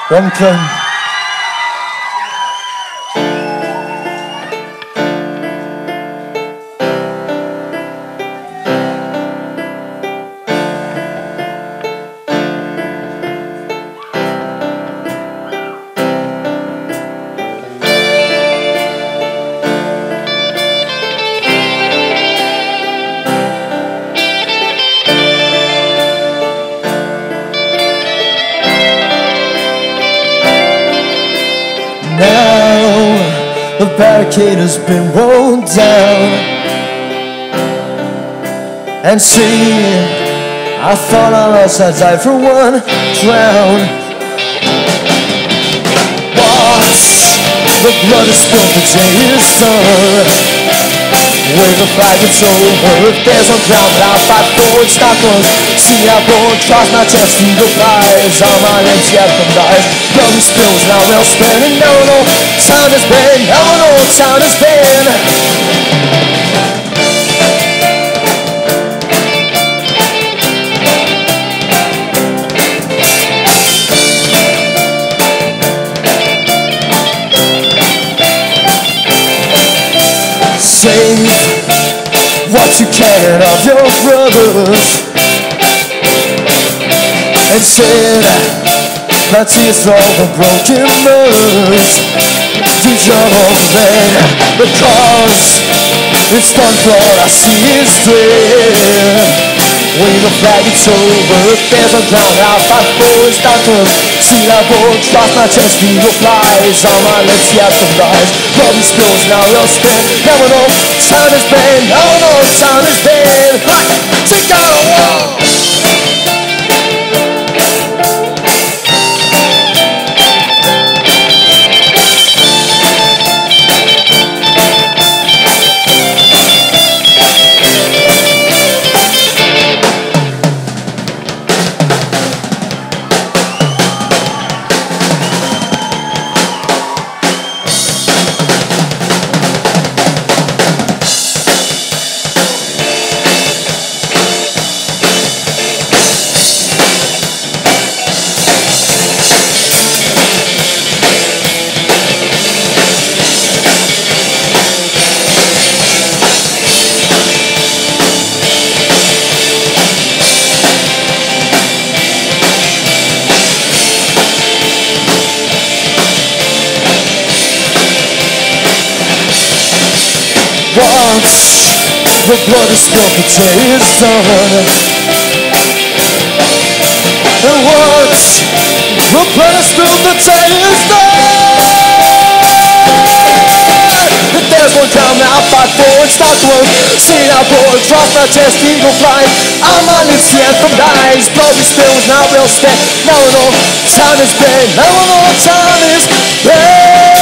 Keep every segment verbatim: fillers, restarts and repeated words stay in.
One crown. The barricade has been rolled down. And see, I thought I lost, I died for one crown. Once the blood is spilled, the day is done. Wave the flag, it's over. If there's one crown that I'll fight for, it's not close. See, I bore across my chest, eagle flies on my lips, yet from dies. Blood spills, now we'll spin, and no, no time has been, no, no time has been. Save what you can of your brothers, and shed my tears for all the broken mothers. Do your own thing, because it's done for all I see is dread. Wave the flag, it's over. If there's a ground I'll fight for, it's not close. See that board across my chest, eagle flies on my lips, yet from rise. Blood spills, now we'll spin. Never know time has been, never know time has been. Take down a wall. Once the blood is spilled, the day is done. And once the blood is spilled, the day is done. If there's one crown I'll fight for, it's not close. See now board across my chest, eagle flies on my lips, yet from dies. Blood spills, now we'll stand. Now we know time has been, now we know time is been.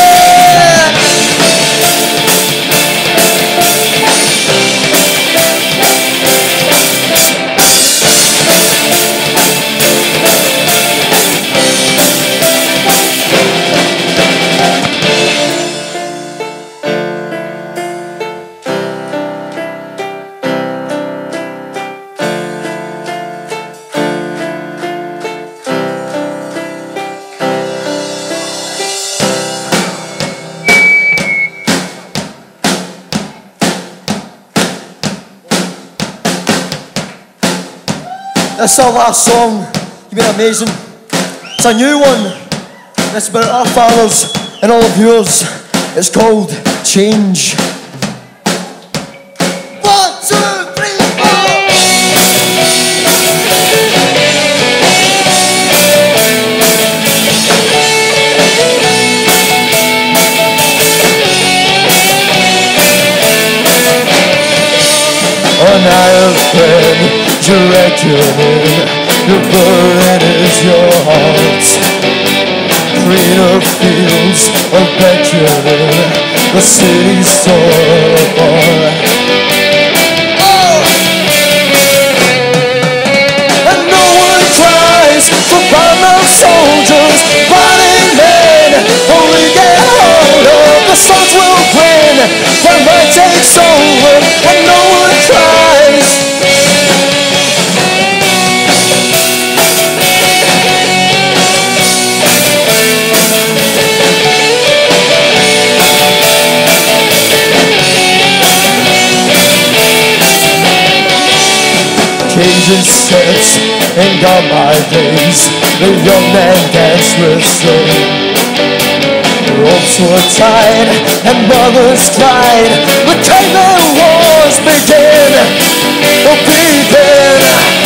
That's our last song. You've been amazing. It's a new one. It's about our fathers and all of yours. It's called Change. One, two, three, four. On I have been directed, your burden is your heart. Greener fields of Benjamin, the city's torn apart. Oh! And no one cries for bound soldiers, fighting men. Only get hold of the sons will win. When might takes over, and no one cries. soldiers set and gone my days. The young man danced with strength. Ropes were tied and mothers cried. The caveman wars begin, oh begin.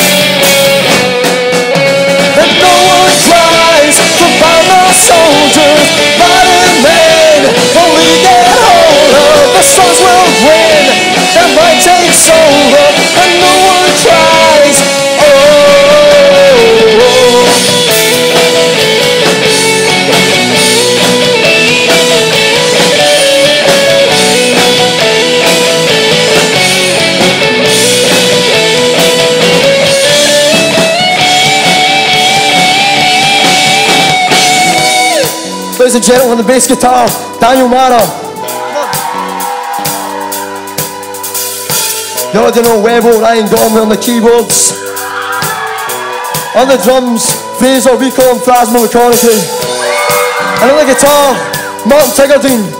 And no one cries about the soldiers, fighting men. Only get hold of the sons will win. That might take over, and no one cries. Oh, oh, oh. Ladies and gentlemen, the bass guitar, Daniel Mara. You already know Webbo, Ryan Gormley on the keyboards. On the drums, Fraser, we call him Plasma McConaughey. And on the guitar, Martin Tiggerdine.